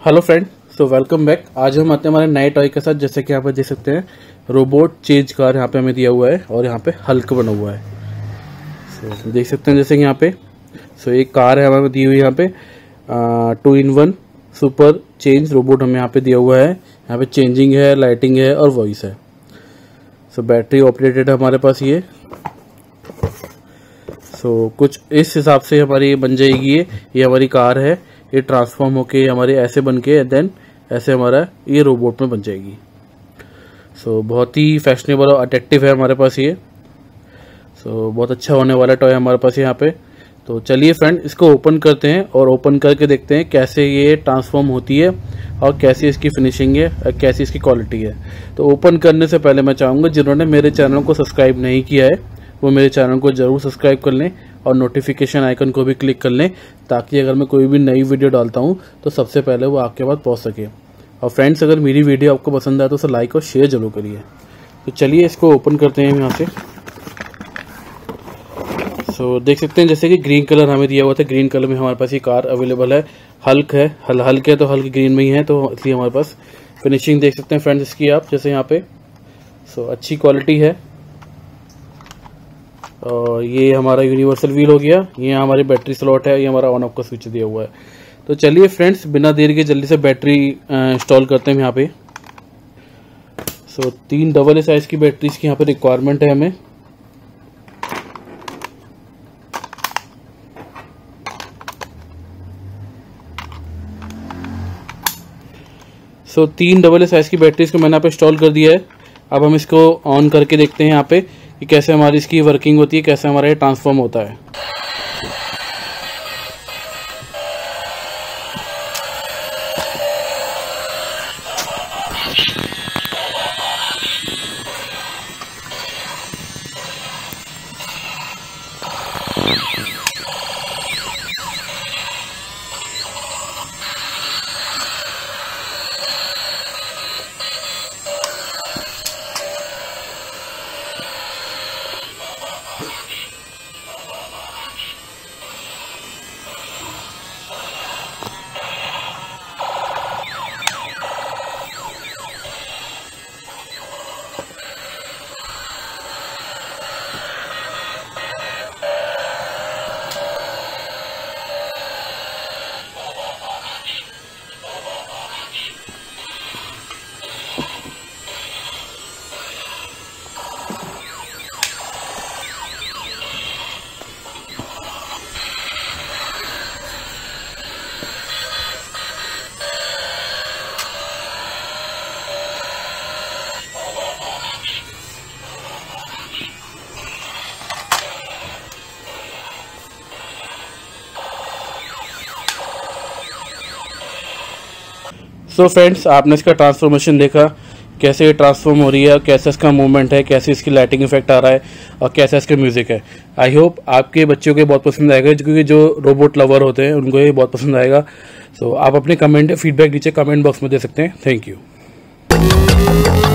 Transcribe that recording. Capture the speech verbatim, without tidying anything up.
Hello friend, so welcome back. आज हम आते हैं हमारे नए टॉय के साथ। जैसे कि यहाँ पर देख सकते हैं रोबोट चेंज कार यहाँ पे हमें दिया हुआ है और यहाँ पे हल्क बना हुआ है। सो देख सकते हैं जैसे कि यहाँ पे सो एक कार है हमें दी हुई यहाँ पे two in one super change robot हमें यहाँ पे दिया हुआ है। यहाँ पे चेंजिंग है, लाइटिंग है और वॉइस है। सो बैटरी ऑपरेटेड है हमारे पास ये। सो कुछ इस हिसाब से हमारी बन जाएगी ये ये हमारी कार है। ये ट्रांसफॉर्म होके हमारे ऐसे बन के देन ऐसे हमारा ये रोबोट में बन जाएगी। सो so, बहुत ही फैशनेबल और अट्रैक्टिव है हमारे पास ये। सो so, बहुत अच्छा होने वाला टॉय हमारे पास यहाँ पे। तो चलिए फ्रेंड, इसको ओपन करते हैं और ओपन करके देखते हैं कैसे ये ट्रांसफॉर्म होती है और कैसी इसकी फिनिशिंग है और कैसी इसकी क्वालिटी है। तो ओपन करने से पहले मैं चाहूँगा जिन्होंने मेरे चैनल को सब्सक्राइब नहीं किया है वो मेरे चैनल को जरूर सब्सक्राइब कर लें और नोटिफिकेशन आइकन को भी क्लिक कर लें, ताकि अगर मैं कोई भी नई वीडियो डालता हूं तो सबसे पहले वो आपके पास पहुंच सके। और फ्रेंड्स, अगर मेरी वीडियो आपको पसंद आए तो उसे लाइक और शेयर जरूर करिए। तो चलिए इसको ओपन करते हैं यहाँ से। सो so, देख सकते हैं जैसे कि ग्रीन कलर हमें दिया हुआ था, ग्रीन कलर में हमारे पास ये कार अवेलेबल है। हल्क है, हल हल्क है तो हल्क ग्रीन में ही है, तो इसलिए हमारे पास फिनिशिंग देख सकते हैं फ्रेंड्स इसकी आप जैसे यहाँ पे। सो so, अच्छी क्वालिटी है। और ये हमारा यूनिवर्सल व्हील हो गया, ये हमारी बैटरी स्लॉट है, ये हमारा ऑन ऑफ का स्विच दिया हुआ है। तो चलिए फ्रेंड्स, बिना देर के जल्दी से बैटरी इंस्टॉल करते हैं यहाँ पे। सो so, तीन डबल ए साइज की बैटरीज की यहाँ पे रिक्वायरमेंट है हमें। सो so, तीन डबल ए साइज की बैटरीज को मैंने यहाँ पे इंस्टॉल कर दिया है। अब हम इसको ऑन करके देखते हैं यहाँ पे कि कैसे हमारी इसकी वर्किंग होती है, कैसे हमारा ये ट्रांसफॉर्म होता है। सो so फ्रेंड्स, आपने इसका ट्रांसफॉर्मेशन देखा, कैसे ये ट्रांसफॉर्म हो रही है, कैसे इसका मूवमेंट है, कैसे इसकी लाइटिंग इफेक्ट आ रहा है और कैसा इसका म्यूजिक है। आई होप आपके बच्चों को बहुत पसंद आएगा, क्योंकि जो रोबोट लवर होते हैं उनको ये बहुत पसंद आएगा। सो so, आप अपने कमेंट फीडबैक नीचे कमेंट बॉक्स में दे सकते हैं। Thank you.